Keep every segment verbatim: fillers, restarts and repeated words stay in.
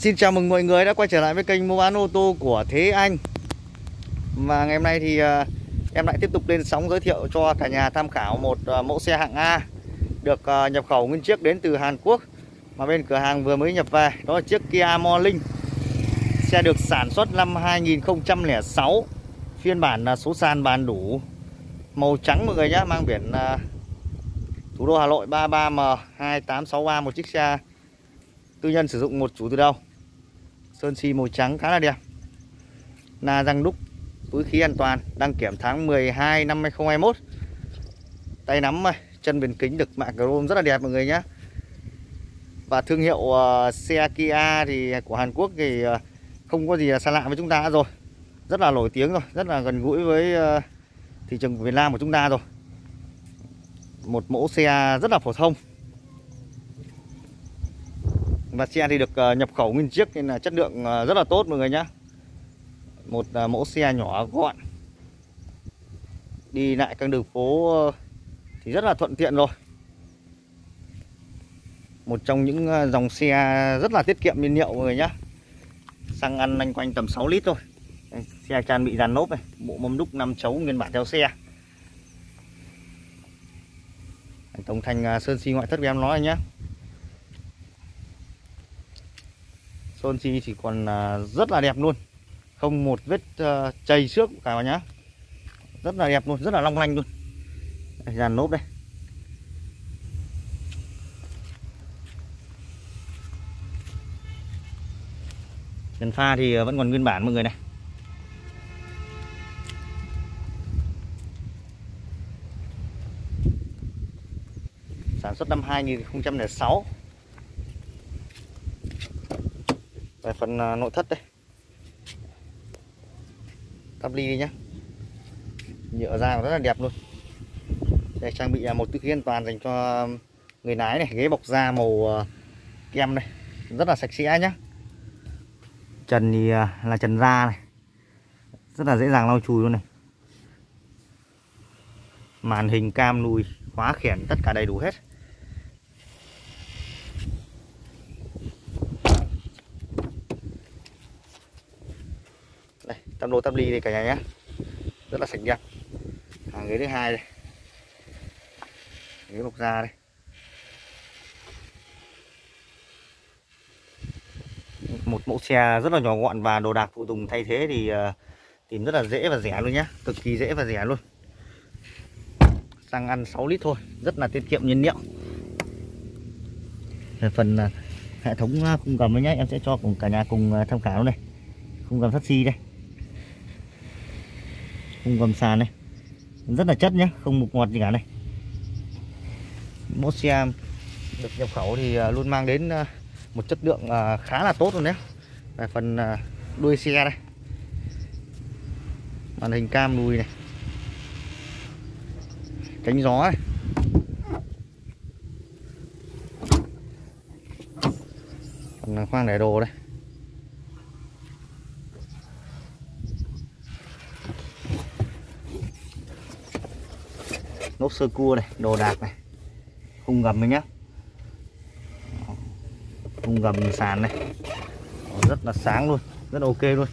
Xin chào mừng mọi người đã quay trở lại với kênh mua bán ô tô của Thế Anh. Và ngày hôm nay thì uh, em lại tiếp tục lên sóng giới thiệu cho cả nhà tham khảo một uh, mẫu xe hạng A được uh, nhập khẩu nguyên chiếc đến từ Hàn Quốc mà bên cửa hàng vừa mới nhập về. Đó là chiếc Kia Morning. Xe được sản xuất năm hai nghìn không trăm lẻ sáu, phiên bản là số sàn bản đủ, màu trắng mọi người nhé, mang biển uh, thủ đô Hà Nội ba ba M hai tám sáu ba, một chiếc xe tư nhân sử dụng một chủ từ đầu. Sơn xi màu trắng khá là đẹp, là răng đúc, túi khí an toàn, đăng kiểm tháng mười hai năm hai nghìn không trăm hai mươi mốt. Tay nắm này, chân viền kính được mạ chrome rất là đẹp mọi người nhé. Và thương hiệu uh, xe Kia thì của Hàn Quốc thì uh, không có gì là xa lạ với chúng ta rồi, rất là nổi tiếng rồi, rất là gần gũi với uh, thị trường của Việt Nam của chúng ta rồi. Một mẫu xe rất là phổ thông. Và xe thì được uh, nhập khẩu nguyên chiếc nên là chất lượng uh, rất là tốt mọi người nhé. Một uh, mẫu xe nhỏ gọn, đi lại các đường phố uh, thì rất là thuận tiện rồi. Một trong những uh, dòng xe rất là tiết kiệm nhiên liệu mọi người nhé. Xăng ăn lanh quanh tầm sáu lít thôi. Đây, xe trang bị dàn lốp này, bộ mâm đúc năm chấu nguyên bản theo xe. Tổng thành uh, sơn xi ngoại thất của em nói nhé. Sơn xi thì còn uh, rất là đẹp luôn, không một vết uh, chày xước cả vào nhá, rất là đẹp luôn, rất là long lanh luôn. Đây, dàn lốp đây. Đèn pha thì vẫn còn nguyên bản mọi người này. Sản xuất năm hai nghìn không trăm lẻ sáu. Về phần nội thất đây, tắp ly đi nhá, nhựa da rất là đẹp luôn. Đây, trang bị một túi khí an toàn dành cho người lái này, ghế bọc da màu kem này, rất là sạch sẽ nhá. Trần thì là trần da này, rất là dễ dàng lau chùi luôn này. Màn hình cam lùi, khóa khiển tất cả đầy đủ hết. Đây, tăm lô tăm ly đây cả nhà nhé, rất là sạch đẹp. Hàng ghế thứ hai đây, ghế bọc da đây. Một mẫu xe rất là nhỏ gọn và đồ đạc phụ tùng thay thế thì uh, tìm rất là dễ và rẻ luôn nhé, cực kỳ dễ và rẻ luôn. Xăng ăn sáu lít thôi, rất là tiết kiệm nhiên liệu. Về phần uh, hệ thống uh, khung gầm nhé, em sẽ cho cùng cả nhà cùng uh, tham khảo này. Khung gầm sắt xi đây, khung gầm sàn này, rất là chất nhé, không mục ngọt gì cả này. Mẫu xe được nhập khẩu thì uh, luôn mang đến uh, một chất lượng uh, khá là tốt luôn đấy. Về phần uh, đuôi xe đây, màn hình cam lùi này, tránh gió này. Phần khoang để đồ đây. Lốp sơ cua này, đồ đạc này, khung gầm này nhá, khung gầm sàn này rất là sáng luôn, rất là ok luôn.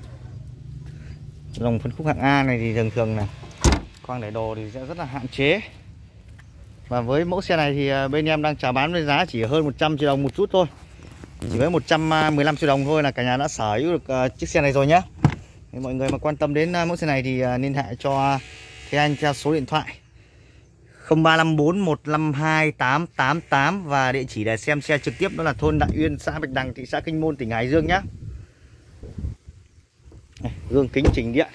Dòng phân khúc hạng A này thì thường thường là khoang để đồ thì sẽ rất là hạn chế. Và với mẫu xe này thì bên em đang chào bán với giá chỉ hơn một trăm triệu đồng một chút thôi. Chỉ với một trăm mười lăm triệu đồng thôi là cả nhà đã sở hữu được chiếc xe này rồi nhé. Nếu mọi người mà quan tâm đến mẫu xe này thì liên hệ cho Thế Anh theo số điện thoại không ba năm bốn một năm hai tám tám tám và địa chỉ để xem xe trực tiếp đó là thôn Đại Uyên, xã Bạch Đằng, thị xã Kinh Môn, tỉnh Hải Dương nhé. Gương kính chỉnh điện.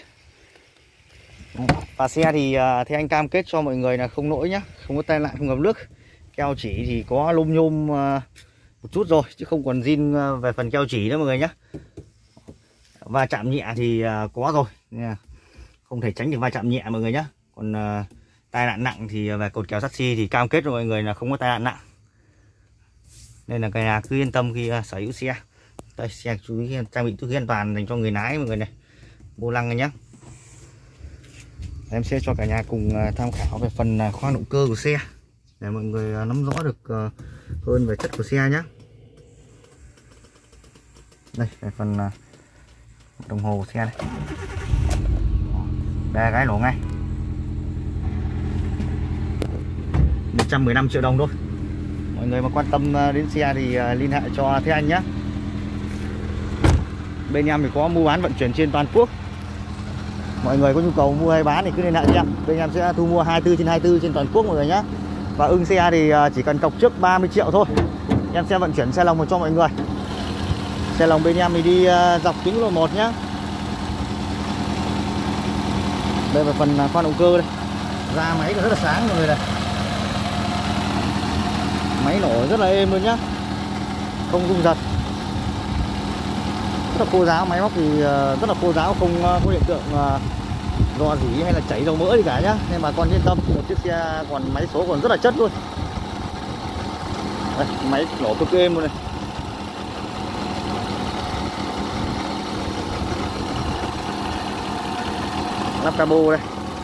Và xe thì Thế Anh cam kết cho mọi người là không lỗi nhé, không có tai nạn, không ngập nước. Keo chỉ thì có lôm nhôm một chút rồi chứ không còn zin về phần keo chỉ nữa mọi người nhé. Va chạm nhẹ thì có rồi, không thể tránh được va chạm nhẹ mọi người nhé. Còn uh, tai nạn nặng thì về cột kéo sắt xi thì cam kết cho mọi người là không có tai nạn nặng. Nên là cả nhà cứ yên tâm khi uh, sở hữu xe. Đây, xe chú ý trang bị túi khí an toàn dành cho người lái mọi người này, vô lăng này nhé. Em sẽ cho cả nhà cùng uh, tham khảo về phần uh, khoang động cơ của xe để mọi người uh, nắm rõ được uh, hơn về chất của xe nhé. Đây cái phần uh, đồng hồ xe này, ba cái nổ ngay, một trăm mười lăm triệu đồng thôi. Mọi người mà quan tâm đến xe thì uh, liên hệ cho Thế Anh nhé. Bên em thì có mua bán vận chuyển trên toàn quốc. Mọi người có nhu cầu mua hay bán thì cứ liên hệ cho em. Bên em sẽ thu mua hai mươi tư trên hai mươi tư trên toàn quốc mọi người nhé. Và ưng xe thì chỉ cần cọc trước ba mươi triệu thôi, em sẽ vận chuyển xe lồng cho mọi người. Xe lồng bên em thì đi dọc tuyến lộ một nhé. Đây là phần khoan động cơ đây, ra máy rất là sáng mọi người này, máy nổ rất là êm luôn nhá, không rung giật, rất là khô ráo. Máy móc thì rất là khô ráo, không có hiện tượng rò rỉ hay là chảy dầu mỡ gì cả nhá, nên bà con yên tâm. Một chiếc xe còn máy số còn rất là chất luôn. Đây, máy nổ cực êm luôn này. Lắp cabo đây.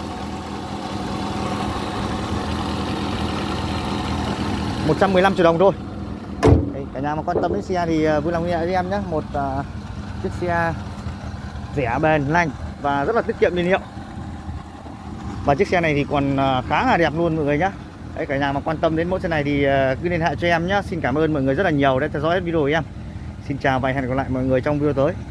một trăm mười lăm triệu đồng thôi. Đây, cả nhà mà quan tâm đến xe thì vui lòng liên hệ với em nhé. Một uh, chiếc xe rẻ, bền, lành và rất là tiết kiệm nhiên liệu. Và chiếc xe này thì còn uh, khá là đẹp luôn mọi người nhé. Đấy, cả nhà mà quan tâm đến mẫu xe này thì uh, cứ liên hệ cho em nhé. Xin cảm ơn mọi người rất là nhiều đã theo dõi video của em. Xin chào và hẹn gặp lại mọi người trong video tới.